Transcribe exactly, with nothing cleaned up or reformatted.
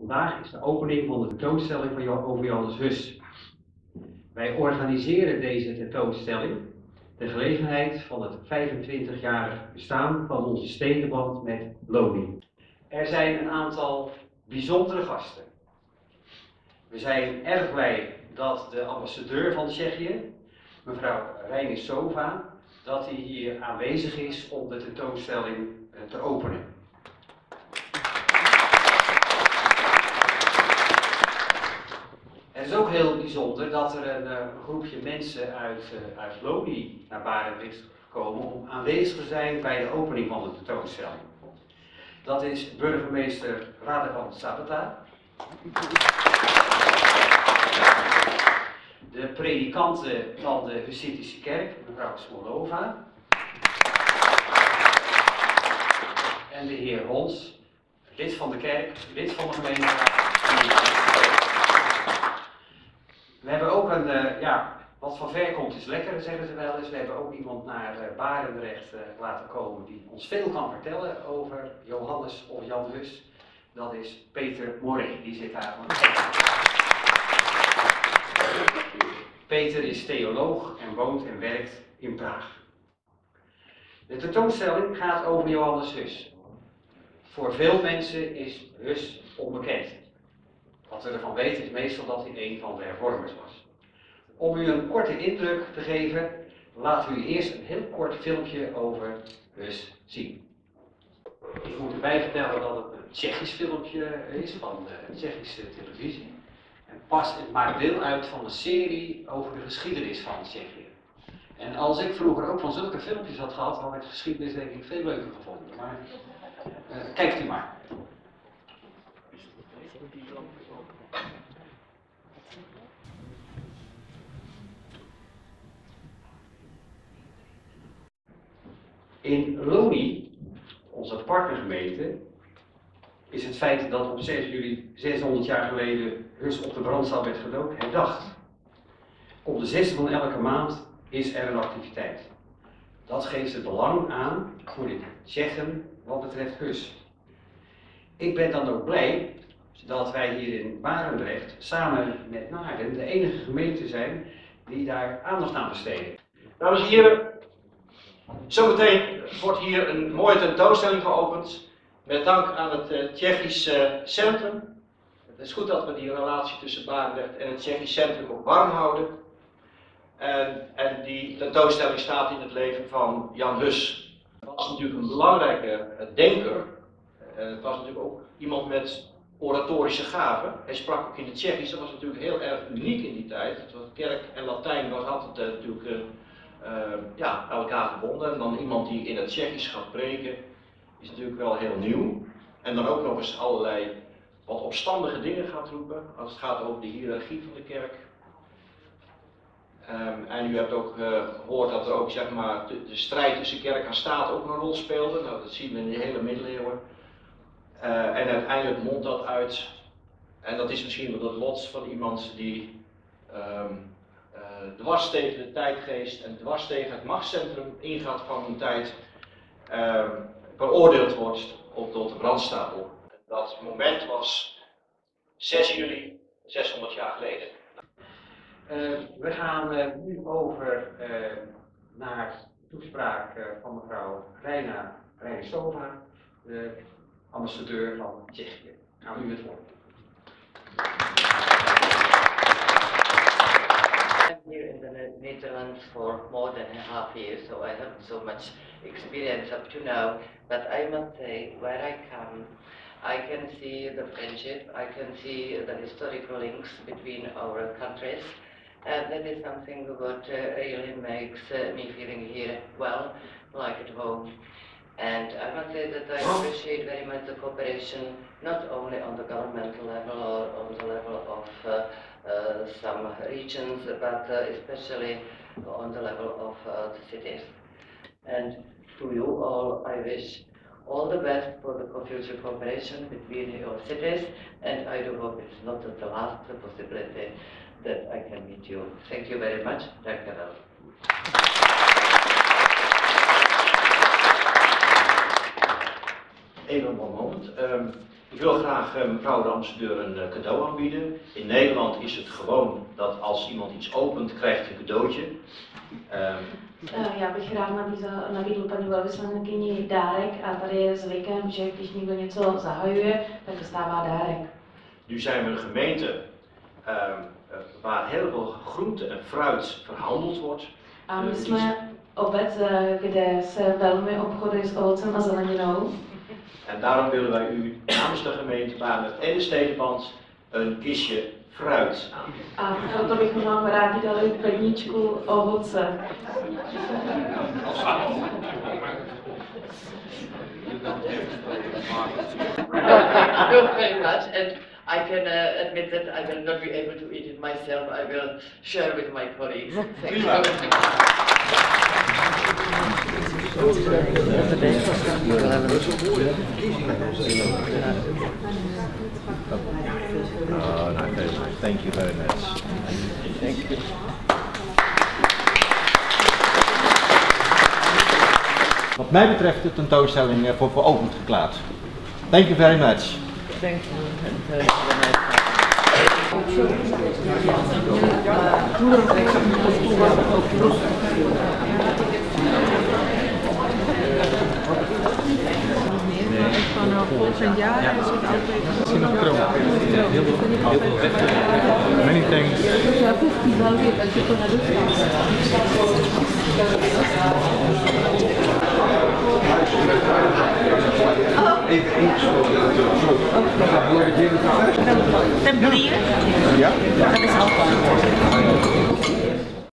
Vandaag is de opening van de tentoonstelling van Jo- over Johannes Hus. Wij organiseren deze tentoonstelling ter gelegenheid van het vijfentwintigjarig bestaan van onze stedenband met Loni. Er zijn een aantal bijzondere gasten. We zijn erg blij dat de ambassadeur van Tsjechië, mevrouw Reinisova, dat hij hier aanwezig is om de tentoonstelling te openen. Het is ook heel bijzonder dat er een, een groepje mensen uit, uh, uit Loni naar Barendrecht is gekomen om aanwezig te zijn bij de opening van de tentoonstelling. Dat is burgemeester Radovan Sabata, de predikante van de Hussitische kerk, mevrouw Smolova, en de heer Hons, lid van de kerk, lid van de gemeenteraad. We hebben ook een, uh, ja, wat van ver komt is lekker, zeggen ze wel eens. We hebben ook iemand naar uh, Barendrecht uh, laten komen die ons veel kan vertellen over Johannes of Jan Hus. Dat is Peter Moré, die zit daar. Peter is theoloog en woont en werkt in Praag. De tentoonstelling gaat over Johannes Hus. Voor veel mensen is Hus onbekend. Wat we ervan weten is meestal dat hij een van de hervormers was. Om u een korte indruk te geven, laten we u eerst een heel kort filmpje over Hus zien. Ik moet erbij vertellen dat het een Tsjechisch filmpje is van de Tsjechische televisie. En pas het maakt deel uit van een serie over de geschiedenis van Tsjechië. En als ik vroeger ook van zulke filmpjes had gehad, had ik de geschiedenis denk ik veel leuker gevonden. Maar uh, kijkt u maar. In Loni, onze partnergemeente, is het feit dat op zes juli zeshonderd jaar geleden Hus op de brandstapel werd gedood herdacht. Op de zesde van elke maand is er een activiteit. Dat geeft het belang aan voor de Tsjechen wat betreft Hus. Ik ben dan ook blij dat wij hier in Barendrecht samen met Naarden de enige gemeente zijn die daar aandacht aan besteden. Dames en heren, zometeen wordt hier een mooie tentoonstelling geopend met dank aan het uh, Tsjechisch uh, Centrum. Het is goed dat we die relatie tussen Barendrecht en het Tsjechisch Centrum ook warm houden. En, en die tentoonstelling staat in het leven van Jan Hus. Hij was natuurlijk een belangrijke uh, denker. Uh, het was natuurlijk ook iemand met oratorische gaven. Hij sprak ook in het Tsjechisch, dat was natuurlijk heel erg uniek in die tijd. Het was kerk en Latijn was altijd uh, natuurlijk uh, uh, ja, aan elkaar verbonden. En dan iemand die in het Tsjechisch gaat preken, is natuurlijk wel heel nieuw. En dan ook nog eens allerlei wat opstandige dingen gaat roepen, als het gaat over de hiërarchie van de kerk. Um, en u hebt ook uh, gehoord dat er ook zeg maar, de, de strijd tussen kerk en staat ook een rol speelde. Nou, dat zien we in de hele middeleeuwen. Uh, en uiteindelijk mondt dat uit, en dat is misschien wel het lot van iemand die um, uh, dwars tegen de tijdgeest en dwars tegen het machtscentrum ingaat van een tijd, uh, veroordeeld wordt op tot de brandstapel. Dat moment was zes juli zeshonderd jaar geleden. Uh, we gaan uh, nu over uh, naar de toespraak uh, van mevrouw Reina Reinisova, de ambassadeur van Tsjechië. Aan u het woord. I'm here in the Netherlands for more than a half year, so I haven't so much experience up to now. But I must say, where I come, I can see the friendship, I can see the historical links between our countries. And that is something that uh, really makes uh, me feeling here well, like at home. And I must say that I appreciate very much the cooperation, not only on the governmental level or on the level of uh, uh, some regions, but uh, especially on the level of uh, the cities. And to you all, I wish all the best for the future cooperation between your cities, and I do hope it's not the last possibility that I can meet you. Thank you very much. Dank u wel. Even one moment. Um, Ik wil graag uh, mevrouw de ambassadeur een uh, cadeau aanbieden. In Nederland is het gewoon dat als iemand iets opent, krijgt hij een cadeautje. Um, Uh, já bych rád nabízel, nabídl paní velvyslankyni dárek a tady je zvykem, že když někdo něco zahajuje, tak dostává dárek. Nu zijn we een gemeente uh, uh, waar heel veel groente en fruit verhandeld wordt. A my jsme obec, kde se velmi obchoduje s ovocem a zeleninou. En daarom willen wij u namens de gemeente Baarn het Ede Stedenpand een kistje fruit aanbieden. A proto bychom vám rádi dali pedničku ovoce. Thank you very much, and I can uh, admit that I will not be able to eat it myself. I will share with my colleagues. Thank you. Oh, no, very nice. Thank you very much. Thank you. Wat mij betreft de tentoonstelling voor geopend verklaard. Thank you very much. Thank you. And, Vanaf volgend jaar is het altijd. Many thanks.